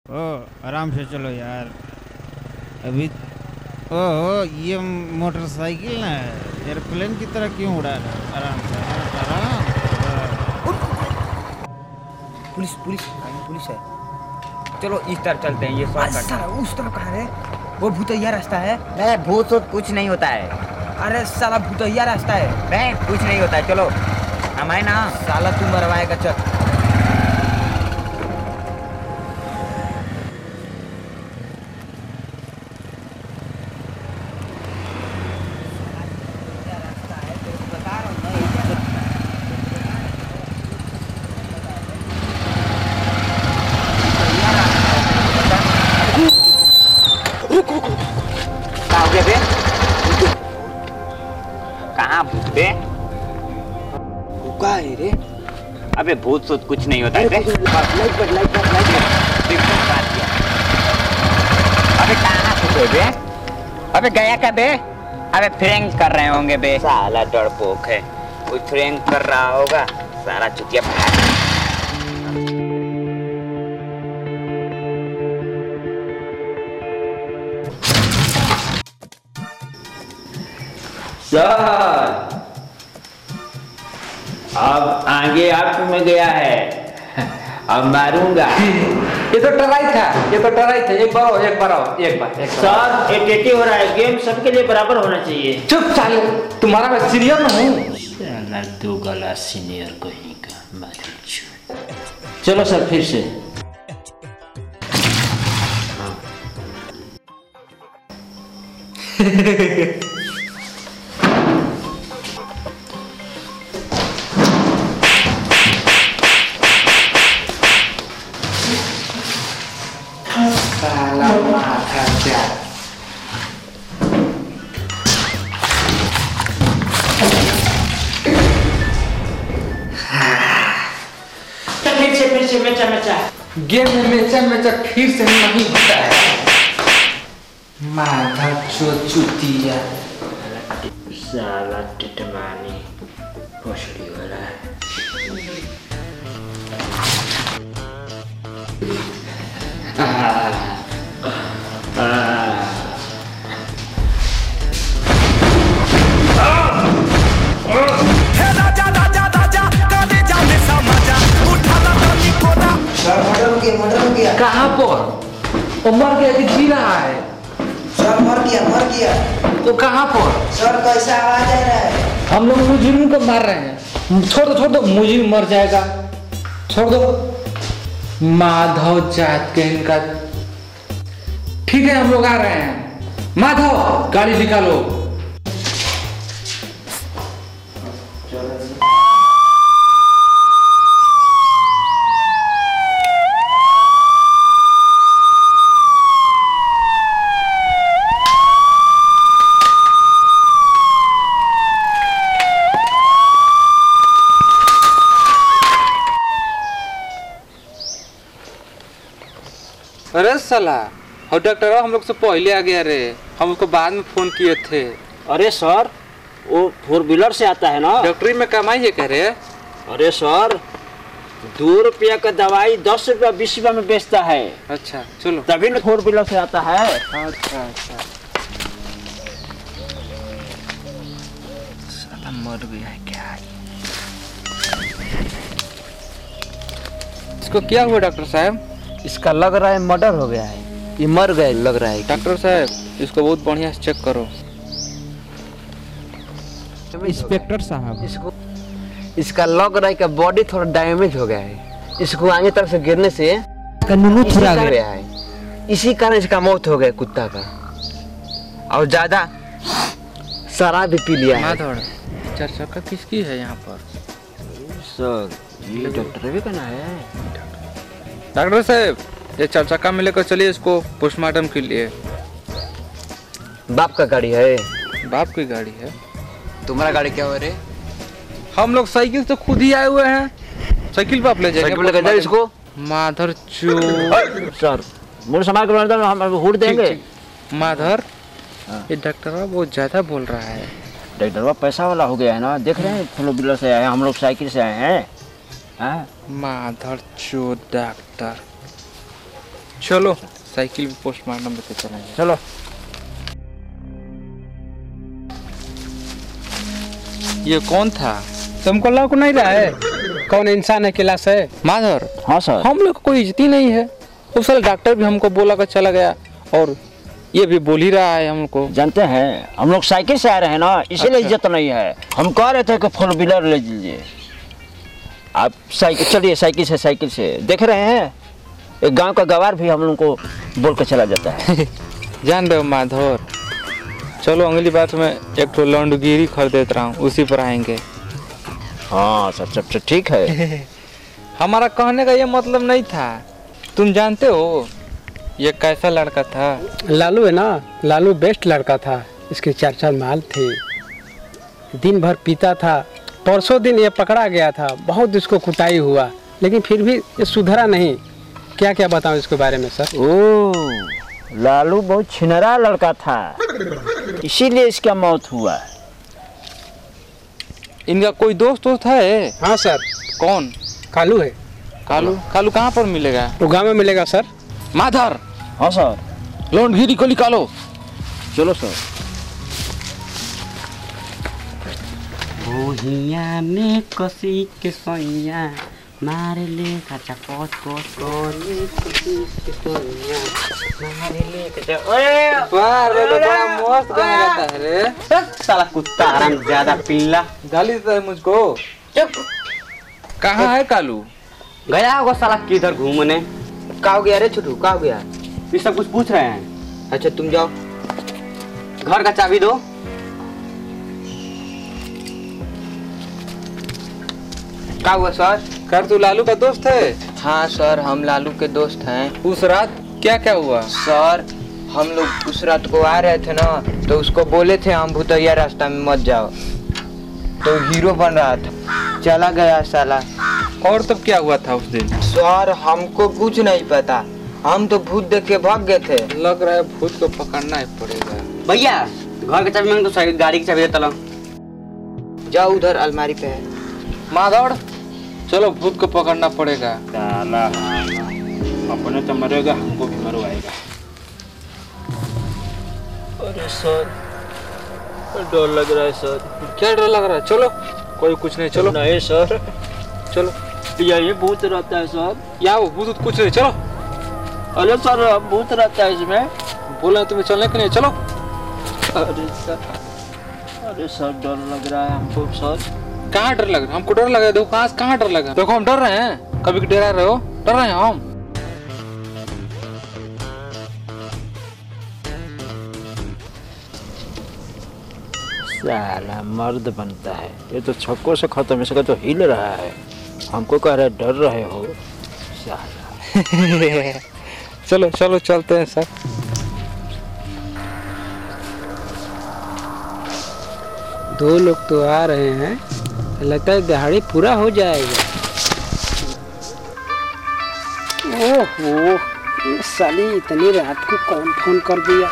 ओ आराम से चलो यार। अभी ओ ये मोटरसाइकिल ना एयरप्लेन की तरह क्यों उड़ा रहा है? आराम से आराम। पुलिस पुलिस पुलिस है। चलो इस तरफ चलते हैं, ये शॉर्टकट है। उस तरफ कहाँ है? वो भूतैया रास्ता है। नहीं, भूत तो कुछ नहीं होता है। अरे साला भूतैया रास्ता है। नहीं, कुछ नहीं होता है, चलो हम आए ना। साला तू मरवाएगा, चल। कहाँ भूत बे? रुका है रे। अबे भूत सूत कुछ नहीं होता है बे। अबे कहाँ से बे? अबे गया क्या बे? अबे फ्रैंक कर रहे होंगे बे। साला डरपोक है, कोई फ्रैंक कर रहा होगा। सारा चुतिया सर अब आगे आप में गया है, अब मारूंगा। ये तो टराई था, ये तो टराई था। एक बार आओ, एक बार आओ, एक बार। सर एटीटी हो रहा है, गेम सबके लिए बराबर होना चाहिए। चुप साले, तुम्हारा मैं सीनियर ना हूँ। साला दो गला सीनियर कहीं का मालूम। चलो सर फिर से। साला माथा जा। फिर से मेचा गेम में मेचा फिर से नहीं होता है। माथा चुतिया। साला टिटमानी पोछड़ी वाला। मर्डर हो गया। कहाँ पर? वो मर गया कि जी रहा है? सर मर गया। वो कहाँ पर? सर कैसा आवाज आ रहा है? हम लोग मुजरिम को मार रहे हैं। छोड़ दो, मुजरिम मर जाएगा। छोड़ दो। माधव जात के इनका। ठीक है, हम लोग आ रहे हैं। माधव गाड़ी निकालो। अरे साला, और डॉक्टर हम लोग से पहले आ गया रे। हम उसको बाद में फोन किए थे। अरे सर, वो 4 व्हीलर से आता है ना। डॉक्टरी में कमाई है कह रहे। अरे सर, 2 रुपया का दवाई 10 रुपया 20 रुपया में बेचता है। अच्छा चलो, तभी ना 4 व्हीलर से आता है। अच्छा। साला मर गया है क्या? इसको क्या हुआ डॉक्टर साहब? इसका लग रहा है मर्डर हो गया है। ये मर गया लग रहा है। डॉक्टर साहब इसको बहुत बढ़िया से चेक करो। इंस्पेक्टर साहब, इसका लग रहा है कि बॉडी थोड़ा डैमेज हो गया है। इसको आगे तरफ से गिरने से कानूनी थोड़ा गया है। इसी कारण इसका मौत हो गया कुत्ता का। और ज्यादा शराब भी पी लिया है। चर्चा का किसकी है यहाँ पर? सर ये डॉक्टर भी करना है। डॉक्टर साहब ये चर्चा का में लेकर चलिए इसको पोस्टमार्टम के लिए। बाप का गाड़ी है? बाप की गाड़ी है। तुम्हारा गाड़ी क्या हो रे? हम लोग साइकिल से खुद ही आए हुए हैं। साइकिल पे आप ले जाएंगे इसको? माधर चो सर मुझे समाज के हम हुड देंगे। माधर ये डॉक्टर बहुत ज्यादा बोल रहा है। डॉक्टर पैसा वाला हो गया है ना, देख रहे हैं। 4 व्हीलर से आए, हम लोग साइकिल से आए हैं। माधर चो डॉक्टर चलो साइकिल भी पोस्टमार्टम लेके चलेंगे। चलो। ये कौन था? तुमको लग नहीं रहा है कौन इंसान है क्लास है? माधर। हाँ सर। हम लोग को कोई इज्जत ही नहीं है। उस साल डॉक्टर भी हमको बोला कर चला गया और ये भी बोल ही रहा है हमको। जानते हैं हम लोग साइकिल से आ रहे हैं ना, इसीलिए इज्जत नहीं है। हम कह रहे थे कि 4 व्हीलर ले लीजिए, आप साइकिल चलिए। साइकिल से देख रहे हैं एक गांव का गवार भी हम लोग को बोल कर चला जाता है। जान रहे हो माधर, चलो अगली बार में एक तो लौंडगिरी खरीद देता हूँ, उसी पर आएंगे। हाँ सर, सब ठीक है। हमारा कहने का ये मतलब नहीं था। तुम जानते हो ये कैसा लड़का था? लालू है ना, लालू बेस्ट लड़का था। इसके 4 माल थे, दिन भर पीता था। परसों दिन ये पकड़ा गया था, बहुत इसको कुटाई हुआ, लेकिन फिर भी ये सुधरा नहीं। क्या क्या बताऊं इसके बारे में सर? ओ, लालू बहुत छिनरा लड़का था, इसीलिए इसका मौत हुआ। इनका कोई दोस्त है? हाँ सर। कौन? कालू है। कालू कहाँ पर मिलेगा? वो गाँव में मिलेगा सर। माधर। हाँ सर। लौंडगिरी को निकालो। चलो सर। भुइया में कसी के सैया मारे ले कचा कोस कोले कसी के सैया मारे ले कचा। ओए वाह रे, बड़ा मस्त गाना गाता है रे। साला कुत्ता हराम ज्यादा पिल्ला। गाली देता है मुझको। चुप। कहाँ है कालू? गया होगा साला किधर घूमने। कहाँ गया रे छोटू, कहाँ गया? ये सब कुछ पूछ रहे हैं। अच्छा तुम जाओ, घर का चाबी दो। क्या हुआ सर? कर तू लालू का दोस्त है? हाँ सर, हम लालू के दोस्त हैं। उस रात क्या हुआ? सर हम लोग उस रात को आ रहे थे ना, तो उसको बोले थे हम भूतैया रास्ता में मत जाओ, तो हीरो बन रहा था, चला गया साला। और तब क्या हुआ था उस दिन? सर हमको कुछ नहीं पता, हम तो भूत देख के भाग गए थे। लग रहा है भूत को पकड़ना ही पड़ेगा। भैया घर का चाबी मांग तो गाड़ी की चाबी देता लो। जाओ उधर अलमारी पे है। माधव चलो भूत को पकड़ना पड़ेगा। साला अपने तो मरेगा, हमको भी मरवाएगा। अरे सर डर लग रहा है सर। क्या डर लग रहा है? चलो कोई कुछ नहीं, चलो। नहीं सर, चलो ये भूत रहता है सर। यहाँ वो भूत कुछ नहीं, चलो। अरे सर भूत रहता है इसमें। बोला तुम्हें चलने के लिए, चलो। अरे सर डर लग रहा है हमको सर। कहाँ डर लग रहा है? हमको डर लगा। देखो कहाँ डर लगा। देखो हम डर रहे हैं, कभी डरा रहे हो? डर रहे हैं हम? साला मर्द बनता है, ये तो छक्कों से खत्म, इसका तो हिल रहा है, हमको कह रहे डर रहे हो साला। चलो चलो चलते हैं सर। दो लोग तो आ रहे हैं, लगता है दिहाड़ी पूरा हो जाएगा। ओहो, ये साली इतनी रात को कौन फोन कर दिया?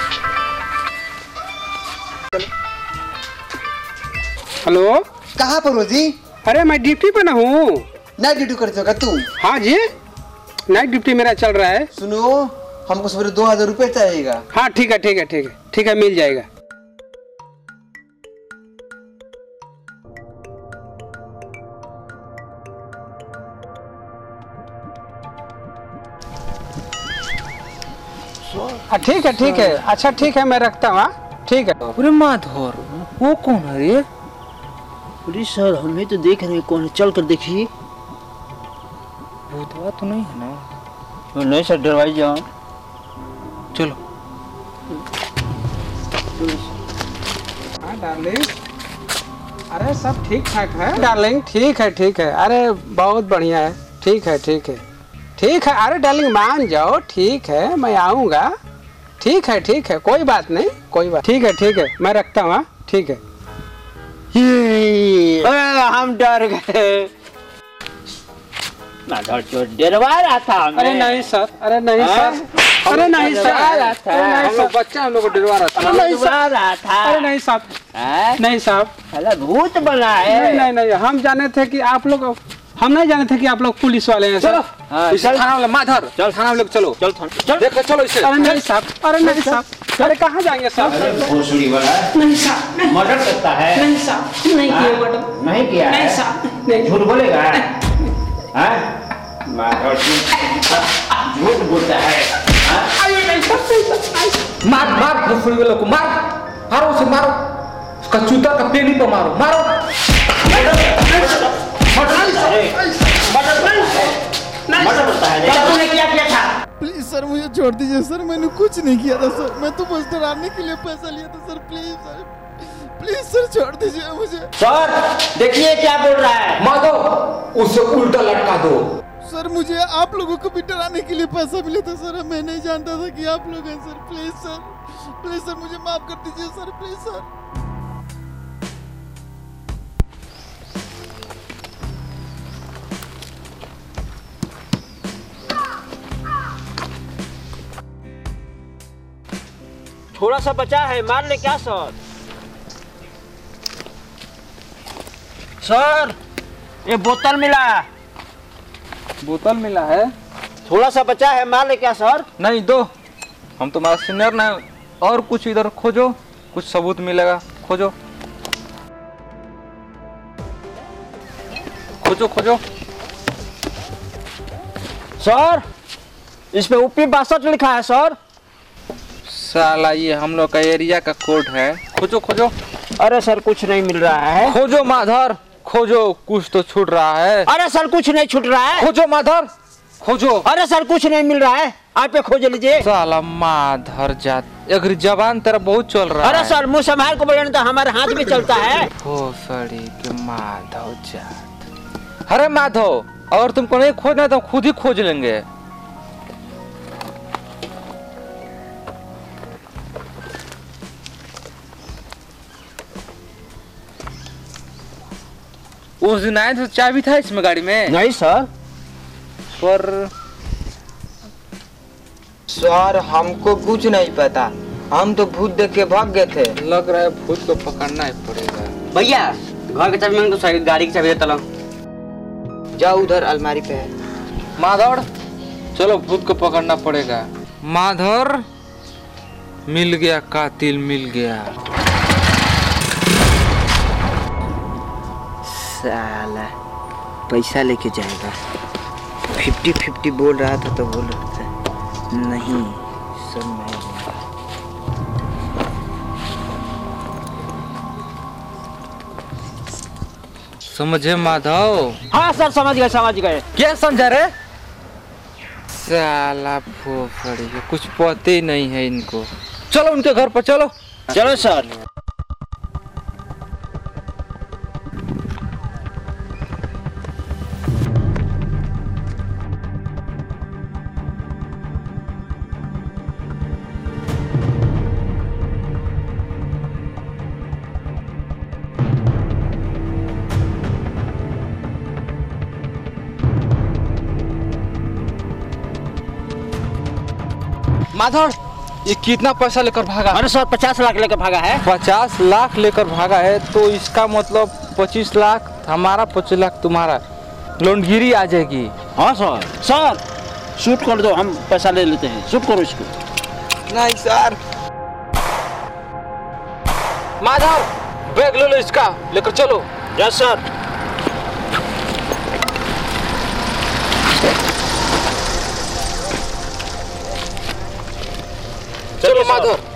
हेलो, कहाँ पर हो जी? अरे मैं ड्यूटी पे ना हूँ। नाइट ड्यूटी करते हो क्या तुम? हाँ जी, नाइट ड्यूटी मेरा चल रहा है। सुनो, हमको सवेरे 2000 रुपये चाहिएगा। हाँ ठीक है ठीक है ठीक है ठीक है, मिल जाएगा। ठीक है ठीक है, अच्छा ठीक है, मैं रखता हूँ। ठीक है। अरे माधर, वो कौन है रे? अरे सर हम ही तो देख रहे हैं कौन है, चल कर देखिए। भूतवा तो नहीं है ना? नहीं सर, डरवाई जाओ। चलो। हाँ डार्लिंग, अरे सब ठीक ठाक है डार्लिंग। ठीक है ठीक है, अरे बहुत बढ़िया है। ठीक है ठीक है ठीक है, अरे डार्लिंग मान जाओ। ठीक है मैं आऊँगा। ठीक है कोई बात नहीं, कोई बात। ठीक है मैं रखता हूँ। ठीक है। हम डर गए, माधर चोर डरवा रहा था हमें। अरे नहीं सर, अरे नहीं सर, अरे नहीं सर, हम लोग बच्चा हम लोग को डरवा रहा था। डरवा रहा था। अरे नहीं साहब, नहीं साहब, साला भूत बना है। नहीं हम जाने थे कि आप लोग हम नहीं जाने थे कि आप लोग पुलिस वाले हैं। चलो सर इसे थाना वाला माधर, चल थाना वाले को चलो, चल चल देखो चलो इसे। अरे नहीं साहब, अरे नहीं साहब, अरे कहाँ जाएंगे साहब? भोसड़ी वाला नहीं साहब, मर्डर करता है। नहीं साहब, नहीं किया मैडम, नहीं किया नहीं है। साहब, नहीं। झूठ बोलेगा? हाँ? माधव झूठ बोलता है। मार मार भोसड़ी वाले को मार, मारो उसे मारो, उसका जूता का पेनी पर मारो, मारो। मर्डर करता है। तूने क्या किया था? प्लीज सर मुझे छोड़ दीजिए सर, मैंने कुछ नहीं किया था सर, मैं तो बस डराने के लिए पैसा लिया था सर। प्लीज सर छोड़ दीजिए मुझे। सर देखिए क्या बोल रहा है। माधव उसे उल्टा लटका दो। सर मुझे आप लोगों को भी डराने के लिए पैसा मिला था सर, मैं नहीं जानता था कि आप लोग हैं सर। प्लीज सर मुझे माफ कर दीजिए सर, प्लीज सर। थोड़ा सा बचा है, मार ले क्या सर? सर ये बोतल मिला। बोतल मिला है? थोड़ा सा बचा है, मार ले क्या सर? नहीं दो, हम तुम्हारा सीनियर ना। और कुछ इधर खोजो, कुछ सबूत मिलेगा, खोजो खोजो खोजो। सर इस पे ऊपी 62 लिखा है सर। साला ये हम लोग का एरिया का कोड है, खोजो खोजो। अरे सर कुछ नहीं मिल रहा है। खोजो माधर खोजो, कुछ तो छूट रहा है। अरे सर कुछ नहीं छूट रहा है। खोजो माधर खोजो। अरे सर कुछ नहीं मिल रहा है, आप पे खोज लीजिए। साला माधर जात, अगर जबान तेरा बहुत चल रहा है। अरे सर मुंह संभाल को बोले तो हमारे हाथ भी चलता है। भोसड़ी के माधव जात। अरे माधव अगर तुमको नहीं खोजना है तो खुद ही खोज लेंगे। उस दिन आए तो चाबी था इसमें गाड़ी में? नहीं सर। पर सर हमको कुछ नहीं पता, हम तो भूत देख के भाग गए थे। लग रहा है भूत को पकड़ना ही पड़ेगा। भैया घर की चाबी मांग तो गाड़ी की चाबी देता लो। जाओ उधर अलमारी पे है। माधर चलो भूत को पकड़ना पड़ेगा। माधर मिल गया, कातिल मिल गया। साला पैसा लेके जाएगा। 50-50 बोल रहा था तो बोल रहा था नहीं, सब मैं दूंगा। समझे माधव? हाँ सर समझ गए। क्या समझा रे? साला फोफड़ी के कुछ पता ही नहीं है इनको। चलो उनके घर पर चलो। चलो सर। माधव ये कितना पैसा लेकर भागा? अरे सर 50 लाख लेकर भागा है। 50 लाख लेकर भागा है तो इसका मतलब 25 लाख हमारा, 25 लाख तुम्हारा। लोंडगिरी आ जाएगी। हाँ सर। सर शूट कर दो, हम पैसा ले लेते हैं। शूट करो इसको। नहीं सर। माधव बैग ले लो इसका, लेकर चलो। Yes sir. चलो माधव।